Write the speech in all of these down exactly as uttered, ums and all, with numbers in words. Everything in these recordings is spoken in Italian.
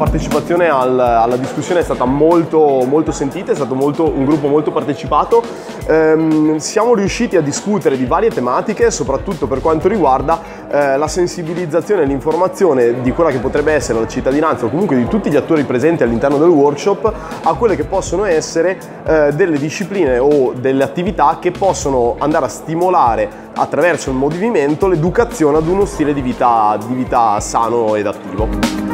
partecipazione al, alla discussione è stata molto, molto sentita, è stato molto, un gruppo molto partecipato. Ehm, siamo riusciti a discutere di varie tematiche, soprattutto per quanto riguarda eh, la sensibilizzazione e l'informazione di quella che potrebbe essere la cittadinanza o comunque di tutti gli attori presenti all'interno del workshop a quelle che possono essere eh, delle discipline o delle attività che possono andare a stimolare attraverso il movimento l'educazione ad uno stile di vita, di vita sano ed attivo.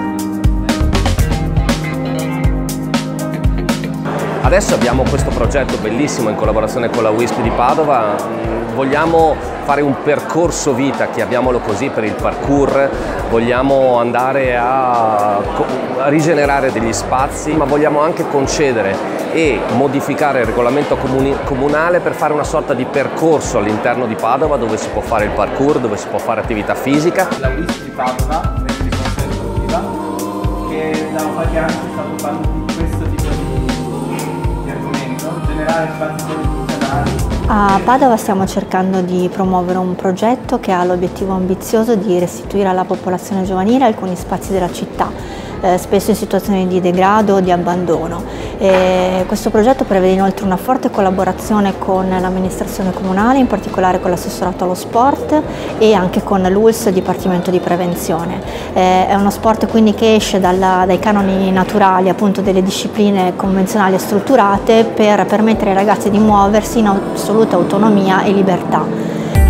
Adesso abbiamo questo progetto bellissimo in collaborazione con la WISP di Padova. Vogliamo fare un percorso vita, chiamiamolo così, per il parkour. Vogliamo andare a, a rigenerare degli spazi, ma vogliamo anche concedere e modificare il regolamento comuni, comunale per fare una sorta di percorso all'interno di Padova dove si può fare il parkour, dove si può fare attività fisica. La WISP di Padova, l'Amministrazione Sportiva, che da qualche anno sta occupando di questo tipo di, di argomento, generare spazi polifunzionali. A Padova stiamo cercando di promuovere un progetto che ha l'obiettivo ambizioso di restituire alla popolazione giovanile alcuni spazi della città, eh, spesso in situazioni di degrado o di abbandono. E questo progetto prevede inoltre una forte collaborazione con l'amministrazione comunale, in particolare con l'assessorato allo sport e anche con l'U L S, Dipartimento di Prevenzione. Eh, è uno sport quindi che esce dalla, dai canoni naturali, appunto delle discipline convenzionali e strutturate, per permettere ai ragazzi di muoversi in assoluta autonomia e libertà.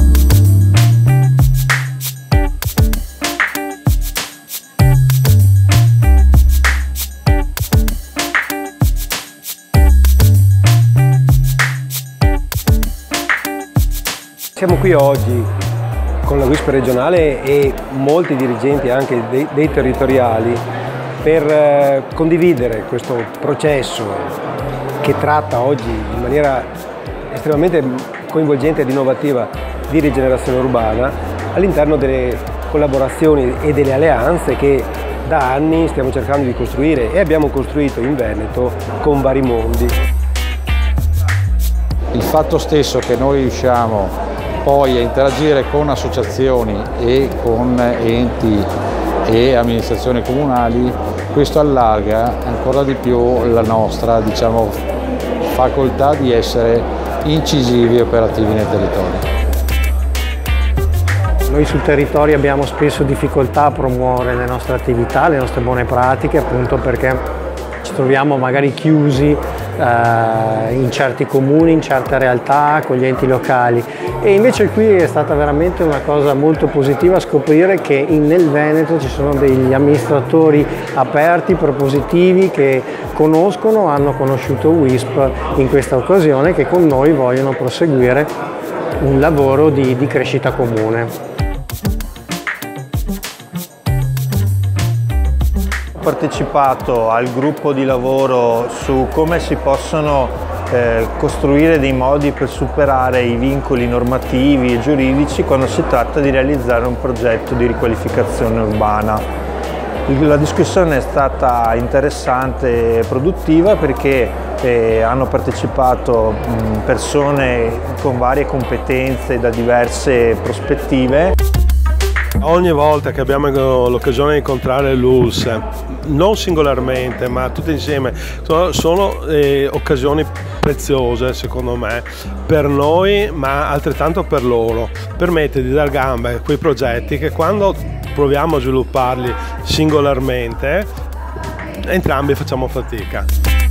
Siamo qui oggi con la WISP regionale e molti dirigenti anche dei, dei territoriali per eh, condividere questo processo che tratta oggi in maniera estremamente coinvolgente ed innovativa di rigenerazione urbana all'interno delle collaborazioni e delle alleanze che da anni stiamo cercando di costruire e abbiamo costruito in Veneto con vari mondi. Il fatto stesso che noi riusciamo poi a interagire con associazioni e con enti e amministrazioni comunali, questo allarga ancora di più la nostra, diciamo, facoltà di essere incisivi e operativi nel territorio. Noi sul territorio abbiamo spesso difficoltà a promuovere le nostre attività, le nostre buone pratiche, appunto perché ci troviamo magari chiusi eh, in certi comuni, in certe realtà, con gli enti locali. E invece qui è stata veramente una cosa molto positiva scoprire che in, nel Veneto ci sono degli amministratori aperti, propositivi, che conoscono, hanno conosciuto WISP in questa occasione, che con noi vogliono proseguire un lavoro di, di crescita comune. Ho partecipato al gruppo di lavoro su come si possono eh, costruire dei modi per superare i vincoli normativi e giuridici quando si tratta di realizzare un progetto di riqualificazione urbana. La discussione è stata interessante e produttiva perché eh, hanno partecipato mh, persone con varie competenze da diverse prospettive. Ogni volta che abbiamo l'occasione di incontrare l'U L S, non singolarmente ma tutte insieme, sono, sono eh, occasioni preziose secondo me per noi ma altrettanto per loro. Permette di dar gambe a quei progetti che quando proviamo a svilupparli singolarmente entrambi facciamo fatica.